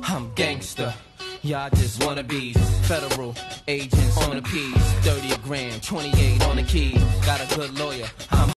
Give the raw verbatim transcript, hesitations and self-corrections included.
I'm gangster. Y'all just wanna be federal agents on the P's. thirty a grand, twenty-eight on the keys. Got a good lawyer. I'm